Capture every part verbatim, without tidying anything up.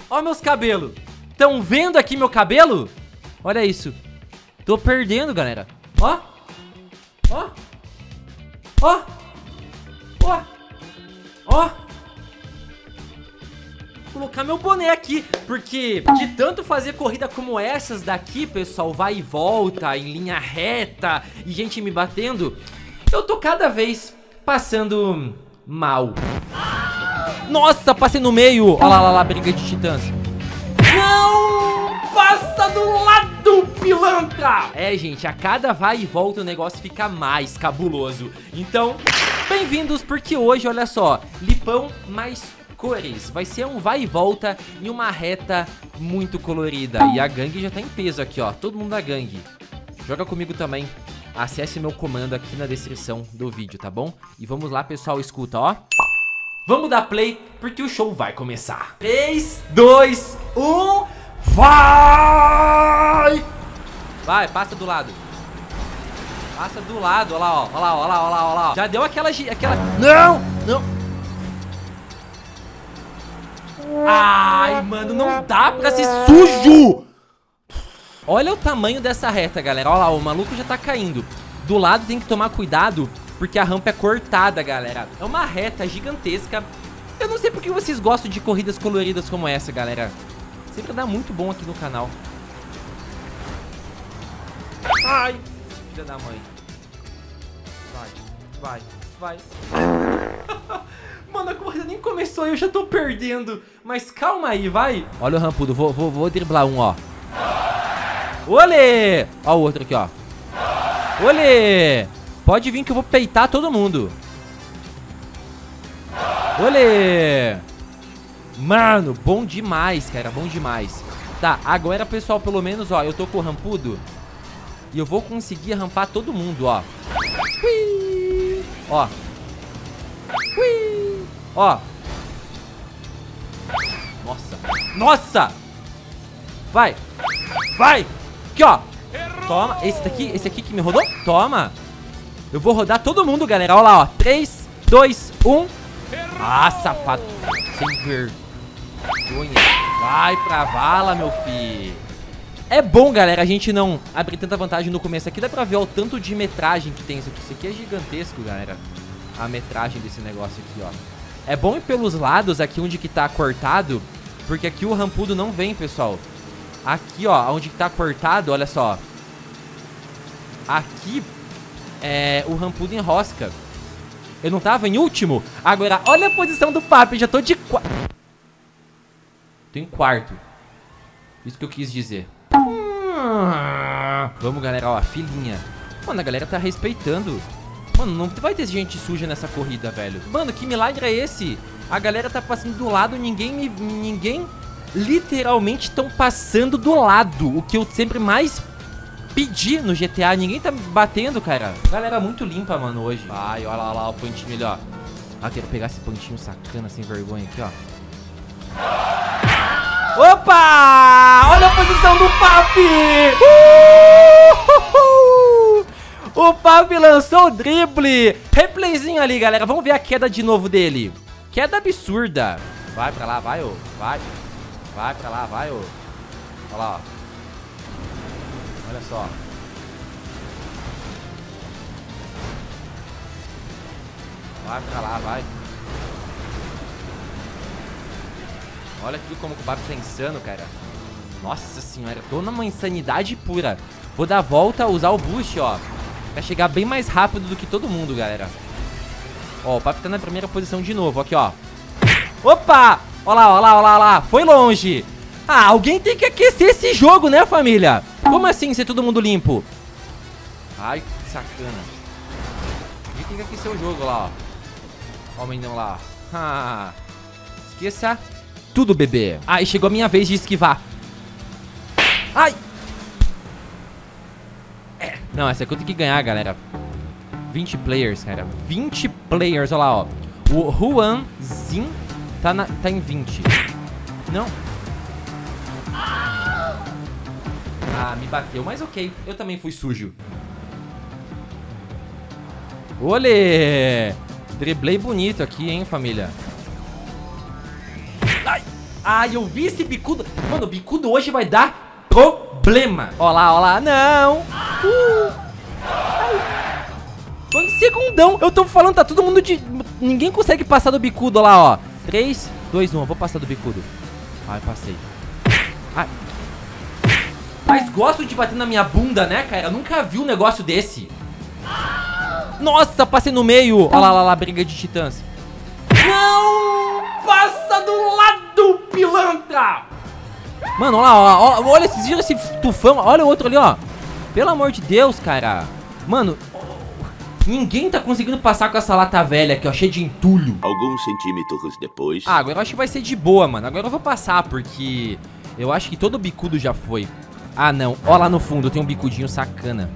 Ó meus cabelos. Tão vendo aqui meu cabelo? Olha isso. Tô perdendo, galera. Ó. Ó. Ó. Ó. Ó. Vou colocar meu boné aqui, porque de tanto fazer corrida como essas daqui, pessoal, vai e volta, em linha reta, e gente me batendo, eu tô cada vez passando mal. Nossa, passei no meio. Olha lá, lá, lá, briga de titãs. Não! Passa do lado, pilantra! É, gente, a cada vai e volta o negócio fica mais cabuloso. Então, bem-vindos, porque hoje, olha só, Lipão mais cores. Vai ser um vai e volta em uma reta muito colorida. E a gangue já tá em peso aqui, ó. Todo mundo da gangue. Joga comigo também. Acesse meu comando aqui na descrição do vídeo, tá bom? E vamos lá, pessoal, escuta, ó. Vamos dar play, porque o show vai começar. três, dois, um, vai! Vai, passa do lado. Passa do lado, olha lá, ó. Olha lá, olha lá, olha lá, olha lá. Já deu aquela... aquela... Não! Não! Ai, mano, não dá pra ser sujo! Olha o tamanho dessa reta, galera. Olha lá, o maluco já tá caindo. Do lado tem que tomar cuidado, porque a rampa é cortada, galera. É uma reta gigantesca. Eu não sei porque vocês gostam de corridas coloridas como essa, galera. Sempre dá muito bom aqui no canal. Ai, filha da mãe. Vai, vai, vai. Mano, a corrida nem começou e eu já tô perdendo. Mas calma aí, vai. Olha o rampudo, vou, vou, vou driblar um, ó. Olê! Ó o outro aqui, ó. Olê! Pode vir que eu vou peitar todo mundo. Olê! Mano, bom demais, cara, bom demais. Tá, agora, pessoal, pelo menos, ó, eu tô com o rampudo. E eu vou conseguir rampar todo mundo, ó. Ui! Ó. Ui! Ó. Nossa. Nossa! Vai! Vai! Aqui, ó. Toma. Esse daqui, esse aqui que me rodou? Toma. Eu vou rodar todo mundo, galera. Olha lá, ó. três, dois, um. Ah, safado. Sem vergonha. Vai pra vala, meu filho. É bom, galera, a gente não abrir tanta vantagem no começo aqui. Dá pra ver ó, o tanto de metragem que tem isso aqui. Isso aqui é gigantesco, galera. A metragem desse negócio aqui, ó. É bom ir pelos lados aqui onde que tá cortado, porque aqui o rampudo não vem, pessoal. Aqui, ó, onde que tá cortado, olha só. Aqui é o rampudo enrosca. Eu não tava em último? Agora, olha a posição do papo, eu já tô de quarto. Tô em quarto. Isso que eu quis dizer. Vamos, galera, ó, a filinha. Mano, a galera tá respeitando. Mano, não vai ter gente suja nessa corrida, velho. Mano, que milagre é esse? A galera tá passando do lado, ninguém me... Ninguém... Literalmente estão passando do lado. O que eu sempre mais pedi no G T A. Ninguém tá batendo, cara. Galera muito limpa, mano, hoje. Ai, olha lá, olha lá o pontinho ali, ó. Ah, quero pegar esse pontinho sacana, sem vergonha aqui, ó. Opa! Olha a posição do Papi! Uh! O Papi lançou o drible. Replayzinho ali, galera. Vamos ver a queda de novo dele. Queda absurda. Vai pra lá, vai, ô. Vai. Vai pra lá, vai, ô. Olha lá, ó. Olha só. Vai pra lá, vai. Olha aqui como o Papi tá insano, cara. Nossa senhora, eu tô numa insanidade pura. Vou dar a volta, usar o boost, ó. Pra chegar bem mais rápido do que todo mundo, galera. Ó, o Papi tá na primeira posição de novo, aqui, ó. Opa! Ó lá, ó lá, ó lá, ó lá. Foi longe. Ah, alguém tem que aquecer esse jogo, né, família? Como assim ser todo mundo limpo? Ai, que sacana. Alguém tem que aquecer o jogo lá, ó. Ó o menino lá, ó. Ah, esqueça tudo, bebê. Ai, chegou a minha vez de esquivar. Ai! É. Não, essa aqui eu tenho que ganhar, galera. vinte players, cara. vinte players, olha lá, ó. O Juan Zin tá, na, tá em vinte. Não. Ah, me bateu, mas ok. Eu também fui sujo. Olê! Driblei bonito aqui, hein, família. Ai! Ai, eu vi esse bicudo. Mano, o bicudo hoje vai dar problema. Ó lá, ó lá. Não. Uh. Tô em segundão. Eu tô falando, tá todo mundo de... Ninguém consegue passar do bicudo, ó lá, ó. três, dois, um. Eu vou passar do bicudo. Ai, passei. Ai. Mas gosto de bater na minha bunda, né, cara? Eu nunca vi um negócio desse. Nossa, passei no meio. Olha lá, lá, lá, briga de titãs. Não! Passa do lado, pilantra! Mano, olha lá, ó, ó, olha esse, esse tufão. Olha o outro ali, ó. Pelo amor de Deus, cara. Mano, ninguém tá conseguindo passar com essa lata velha aqui, ó, cheia de entulho. Alguns centímetros depois... Ah, agora eu acho que vai ser de boa, mano. Agora eu vou passar, porque eu acho que todo bicudo já foi. Ah, não. Ó lá no fundo, tem um bicudinho sacana.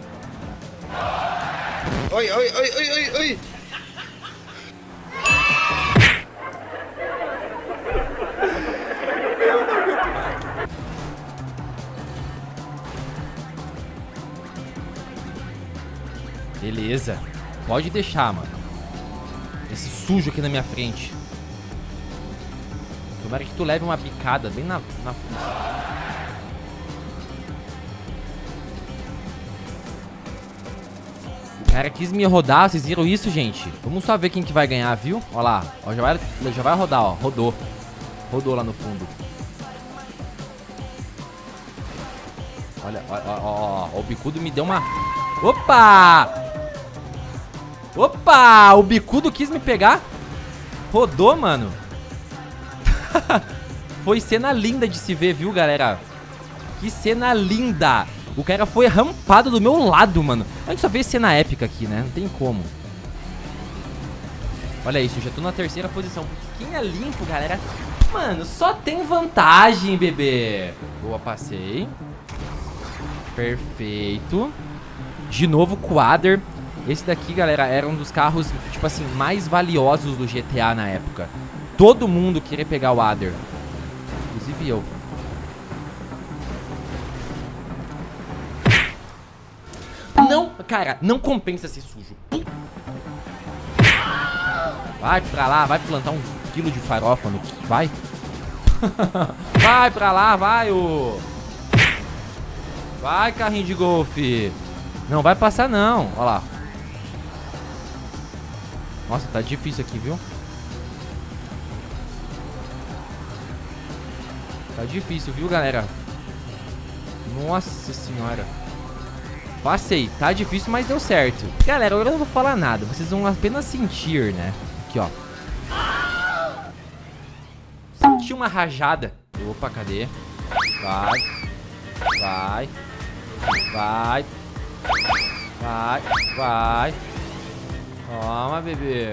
Oi, oi, oi, oi, oi, oi. Beleza. Pode deixar, mano. Esse sujo aqui na minha frente. Tomara que tu leve uma picada bem na... na... O cara quis me rodar, vocês viram isso, gente? Vamos só ver quem que vai ganhar, viu? Ó lá, ó, já vai, já vai rodar, ó. Rodou. Rodou lá no fundo. Olha, ó, ó, ó, ó, o bicudo me deu uma... Opa! Opa! O bicudo quis me pegar. Rodou, mano. Foi cena linda de se ver, viu, galera? Que cena linda! O cara foi rampado do meu lado, mano. A gente só vê cena épica aqui, né? Não tem como. Olha isso, eu já tô na terceira posição. Porque quem é limpo, galera... Mano, só tem vantagem, bebê. Boa, passei. Perfeito. De novo, Quadder. Esse daqui, galera, era um dos carros, tipo assim, mais valiosos do G T A na época. Todo mundo queria pegar o Adder. Inclusive eu. Não, cara, não compensa ser sujo. Vai pra lá, vai plantar um quilo de farofa no... Vai. Vai pra lá, vai, ô. Vai, carrinho de golfe. Não vai passar, não. Olha lá. Nossa, tá difícil aqui, viu? Tá difícil, viu, galera? Nossa senhora. Passei. Tá difícil, mas deu certo. Galera, agora eu não vou falar nada. Vocês vão apenas sentir, né? Aqui, ó. Senti uma rajada. Opa, cadê? Vai. Vai. Vai. Vai. Vai. Toma, bebê.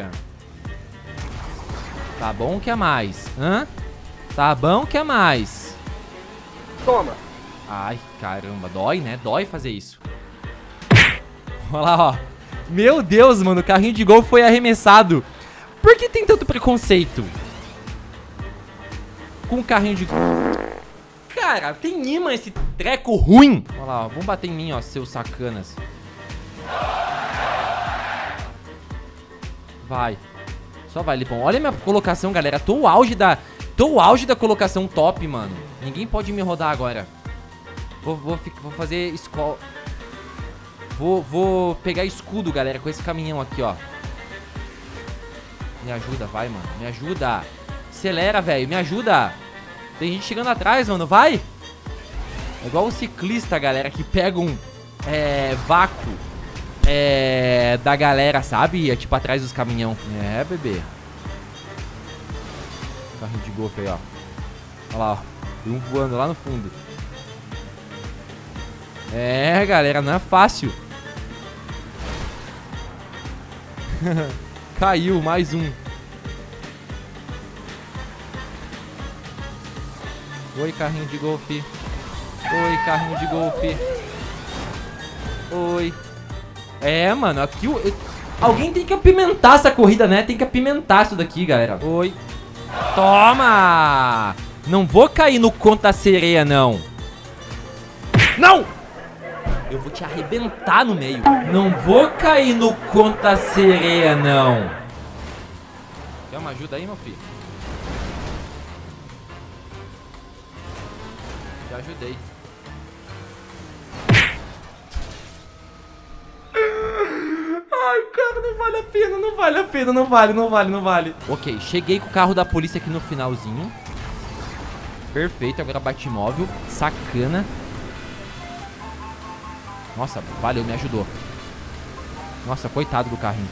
Tá bom, quer mais? Hã? Tá bom, quer mais? Toma. Ai, caramba. Dói, né? Dói fazer isso. Olha lá, ó. Meu Deus, mano. O carrinho de golfe foi arremessado. Por que tem tanto preconceito com o carrinho de golfe? Cara, tem imã esse treco ruim. Olha lá, ó. Vamos bater em mim, ó, seus sacanas. Vai. Só vai, Lipão. Olha a minha colocação, galera. Tô o auge da... Tô o auge da colocação top, mano. Ninguém pode me rodar agora. Vou, vou, vou fazer escola... Vou, vou pegar escudo, galera, com esse caminhão aqui, ó. Me ajuda, vai, mano. Me ajuda. Acelera, velho. Me ajuda. Tem gente chegando atrás, mano. Vai. É igual um ciclista, galera, que pega um é, vácuo é, da galera, sabe? É tipo atrás dos caminhão. É, bebê. Carrinho de golfe aí, ó. Olha lá, ó. Tem um voando lá no fundo. É, galera, não é fácil. Caiu, mais um. Oi, carrinho de golfe. Oi, carrinho de golfe. Oi. É, mano, aqui eu, eu, alguém tem que apimentar essa corrida, né? Tem que apimentar isso daqui, galera. Oi. Toma! Não vou cair no conta sereia, não. Não! Eu vou te arrebentar no meio. Não vou cair no conta sereia, não. Quer uma ajuda aí, meu filho? Já ajudei. Ai, cara, não vale a pena, não vale a pena, não vale, não vale, não vale. Ok, cheguei com o carro da polícia aqui no finalzinho. Perfeito, agora Batmóvel. Sacana. Nossa, valeu, me ajudou. Nossa, coitado do carrinho.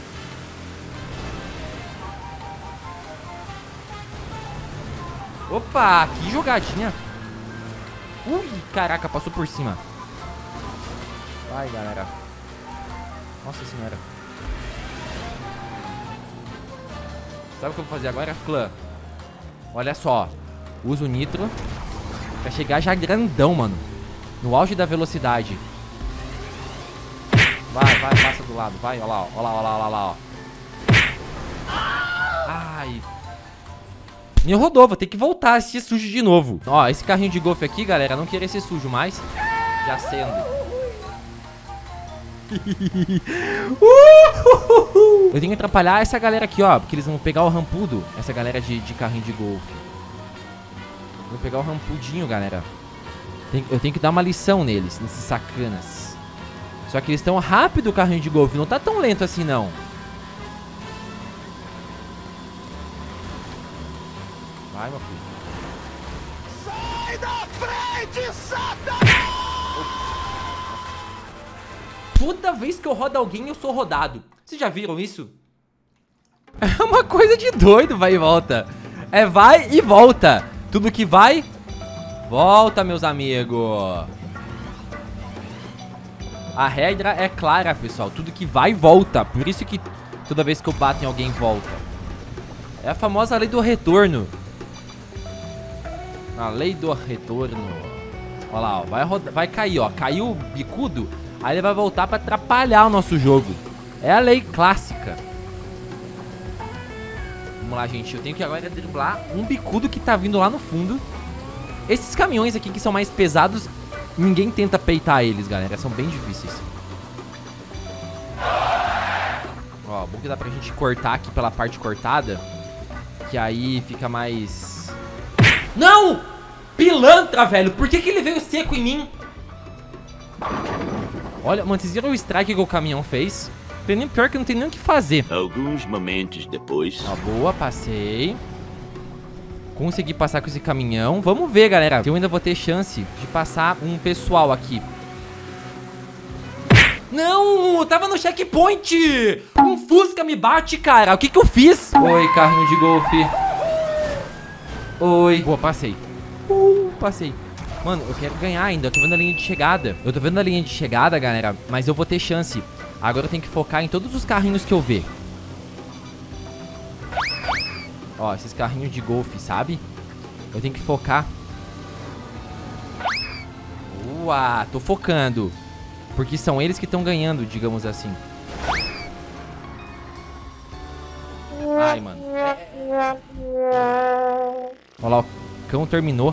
Opa, que jogadinha. Ui, caraca, passou por cima. Vai, galera. Nossa senhora. Sabe o que eu vou fazer agora, clã? Olha só. Uso o nitro pra chegar já grandão, mano. No auge da velocidade. Vai, vai, passa do lado. Vai, olha lá, olha lá, olha lá, olha lá, ó. Ai. Me rodou, vou ter que voltar a ser sujo de novo. Ó, esse carrinho de golfe aqui, galera, não queria ser sujo mais. Já sendo. Eu tenho que atrapalhar essa galera aqui, ó. Porque eles vão pegar o rampudo. Essa galera de, de carrinho de golfe. Vou pegar o rampudinho, galera. Tem, eu tenho que dar uma lição neles, nesses sacanas. Só que eles estão rápido, o carrinho de golfe. Não tá tão lento assim, não. Vai, meu filho. Sai da frente, Satanás! Toda vez que eu rodo alguém, eu sou rodado. Vocês já viram isso? É uma coisa de doido, vai e volta. É vai e volta. Tudo que vai, volta, meus amigos. A regra é clara, pessoal. Tudo que vai, volta. Por isso que toda vez que eu bato em alguém, volta. É a famosa lei do retorno. A lei do retorno. Olha lá, ó. Vai, rodar, vai cair, ó. Caiu o bicudo. Aí ele vai voltar pra atrapalhar o nosso jogo. É a lei clássica. Vamos lá, gente. Eu tenho que agora driblar um bicudo que tá vindo lá no fundo. Esses caminhões aqui que são mais pesados, ninguém tenta peitar eles, galera. São bem difíceis. Ó, bom que dá pra gente cortar aqui pela parte cortada. Que aí fica mais... Não! Pilantra, velho. Por que que ele veio seco em mim? Olha, mano, vocês viram o strike que o caminhão fez? Tem nem, pior que não tem nem o que fazer. Alguns momentos depois. Ó, boa, passei. Consegui passar com esse caminhão. Vamos ver, galera. Eu ainda vou ter chance de passar um pessoal aqui. Não, tava no checkpoint. Um Fusca me bate, cara. O que que eu fiz? Oi, carrinho de golfe. Oi. Boa, passei. Uh, passei. Mano, eu quero ganhar ainda. Eu tô vendo a linha de chegada. Eu tô vendo a linha de chegada, galera. Mas eu vou ter chance. Agora eu tenho que focar em todos os carrinhos que eu ver. Ó, esses carrinhos de golfe, sabe? Eu tenho que focar. Uau, tô focando. Porque são eles que estão ganhando, digamos assim. Ai, mano. Olha lá, o cão terminou.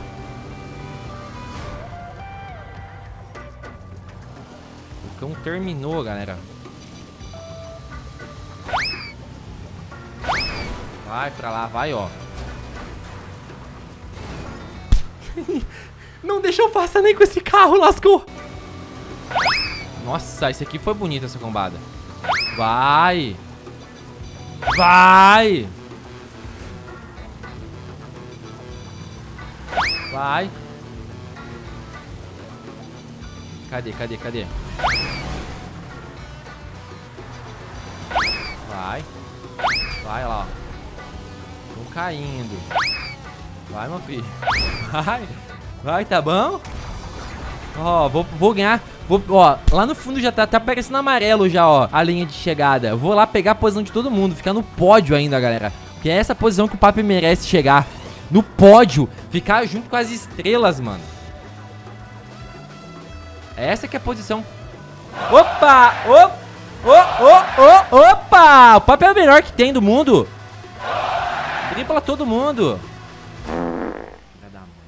O cão terminou, galera. Vai pra lá, vai, ó. Não deixou passar nem com esse carro, lascou. Nossa, esse aqui foi bonito, essa combada. Vai. Vai. Vai. Cadê, cadê, cadê? Vai. Vai lá. Tô caindo. Vai, meu filho. Vai. Vai, tá bom? Ó, vou, vou ganhar. Vou, ó, lá no fundo já tá, tá aparecendo amarelo já, ó, a linha de chegada. Eu vou lá pegar a posição de todo mundo, ficar no pódio ainda, galera. Que é essa posição que o Papi merece chegar. No pódio. Ficar junto com as estrelas, mano. Essa que é a posição. Opa! Opa! Oh, oh, oh, opa! O Papi é o melhor que tem do mundo. Dribla todo mundo. Filha da mãe,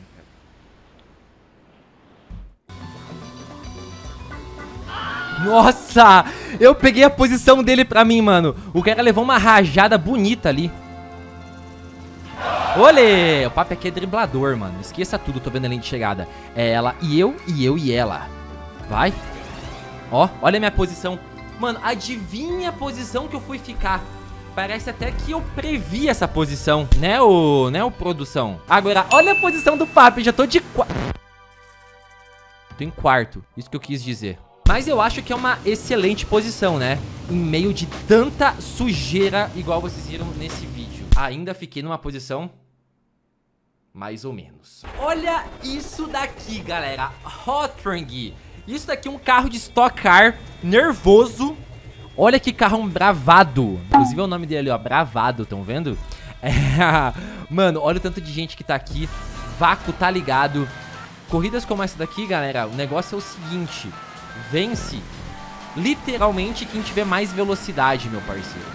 cara. Nossa! Eu peguei a posição dele pra mim, mano. O cara levou uma rajada bonita ali. Olê! O papo aqui é driblador, mano. Esqueça tudo, tô vendo a linha de chegada. É ela e eu, e eu e ela. Vai. Ó, olha a minha posição. Mano, adivinha a posição que eu fui ficar. Parece até que eu previ essa posição, né, o, né, o produção. Agora, olha a posição do papo, já tô de quarto. Tô em quarto, isso que eu quis dizer. Mas eu acho que é uma excelente posição, né? Em meio de tanta sujeira, igual vocês viram nesse vídeo. Ainda fiquei numa posição mais ou menos. Olha isso daqui, galera. Hotring. Isso daqui é um carro de Stock Car nervoso. Olha que carrão bravado. Inclusive é o nome dele, ó, bravado, estão vendo? É... Mano, olha o tanto de gente que tá aqui. Vácuo tá ligado. Corridas como essa daqui, galera, o negócio é o seguinte. Vence literalmente quem tiver mais velocidade, meu parceiro.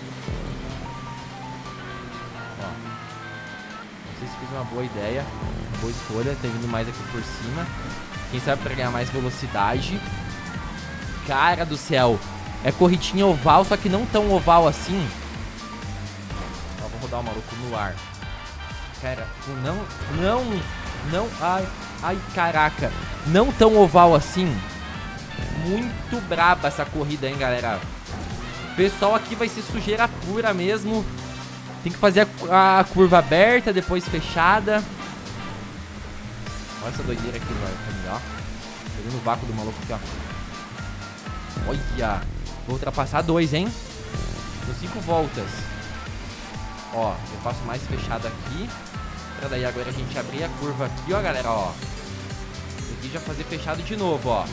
Ó, não sei se fiz uma boa ideia, uma boa escolha, tá vindo mais aqui por cima. Quem sabe pra ganhar mais velocidade. Cara do céu. É corridinha oval, só que não tão oval assim. Ó, vou rodar o maluco no ar. Cara, não, não, não, ai, ai, caraca. Não tão oval assim. Muito braba essa corrida, hein, galera. O pessoal aqui vai ser sujeira pura mesmo. Tem que fazer a, a curva aberta, depois fechada. Olha essa doideira aqui no caminho, ó. Pegando o vácuo do maluco aqui, ó. Olha. Vou ultrapassar dois, hein? Deu cinco voltas. Ó, eu faço mais fechado aqui. Pra daí agora a gente abrir a curva aqui, ó, galera, ó. Aqui já fazer fechado de novo, ó.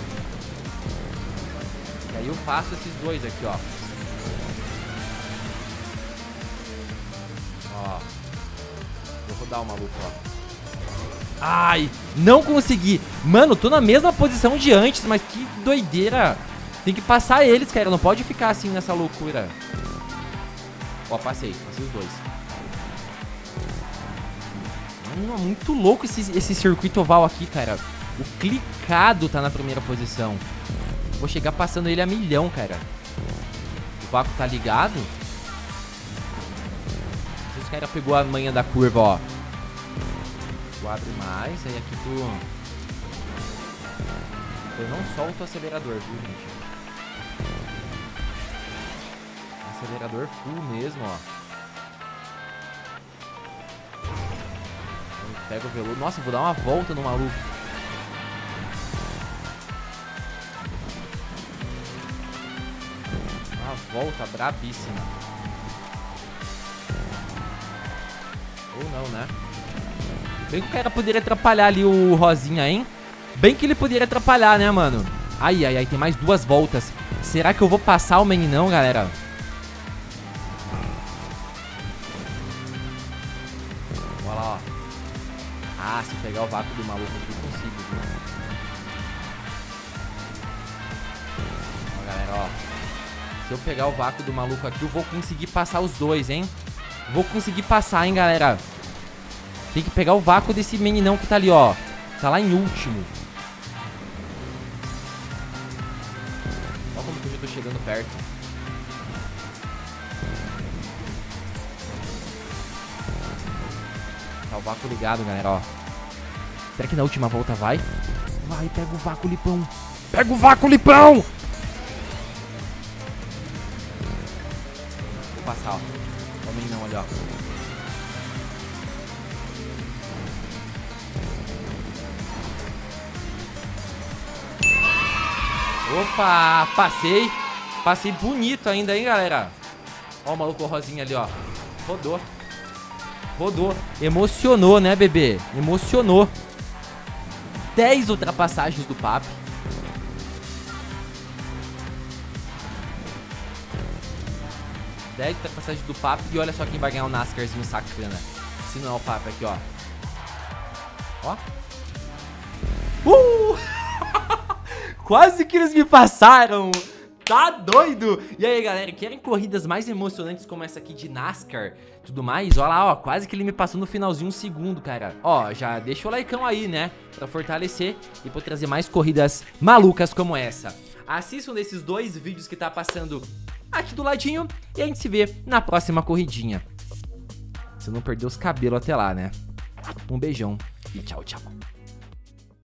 E aí eu faço esses dois aqui, ó. Ó. Vou rodar o maluco, ó. Ai, não consegui. Mano, tô na mesma posição de antes, mas que doideira. Tem que passar eles, cara. Não pode ficar assim nessa loucura. Ó, passei. Passei os dois. Mano, é muito louco esse, esse circuito oval aqui, cara. O clicado tá na primeira posição. Vou chegar passando ele a milhão, cara. O vácuo tá ligado. Não sei se o cara pegou a manha da curva, ó. Tu abre mais, aí aqui tu... Eu não solto o acelerador, viu, gente? Acelerador full mesmo, ó. Pega o veludo. Nossa, vou dar uma volta no maluco. Uma volta brabíssima. Ou não, né? Bem que o cara poderia atrapalhar ali o Rosinha, hein? Bem que ele poderia atrapalhar, né, mano? Ai, ai, ai, tem mais duas voltas. Será que eu vou passar o meninão, galera? Olha lá, ó. Ah, se pegar o vácuo do maluco aqui, eu consigo, viu? Ó, galera, ó. Se eu pegar o vácuo do maluco aqui, eu vou conseguir passar os dois, hein? Vou conseguir passar, hein, galera? Tem que pegar o vácuo desse meninão que tá ali, ó. Tá lá em último. Olha como que eu já tô chegando perto. Tá o vácuo ligado, galera, ó. Será que na última volta vai? Vai, pega o vácuo, Lipão. Pega o vácuo, Lipão! Vou passar, ó. Ó o meninão ali, ó. Opa, passei. Passei bonito ainda, hein, galera. Ó o maluco rosinha ali, ó. Rodou. Rodou. Emocionou, né, bebê? Emocionou. dez ultrapassagens do P A P. dez ultrapassagens do P A P. E olha só quem vai ganhar o NASCARzinho sacana. Se não é o P A P aqui, ó. Ó. Uh! Quase que eles me passaram. Tá doido? E aí, galera, querem corridas mais emocionantes como essa aqui de NASCAR? Tudo mais? Olha lá, ó, quase que ele me passou no finalzinho um segundo, cara. Ó, já deixa o likeão aí, né? Pra fortalecer e pra trazer mais corridas malucas como essa. Assistam desses dois vídeos que tá passando aqui do ladinho e a gente se vê na próxima corridinha. Se eu não perder os cabelos até lá, né? Um beijão e tchau, tchau.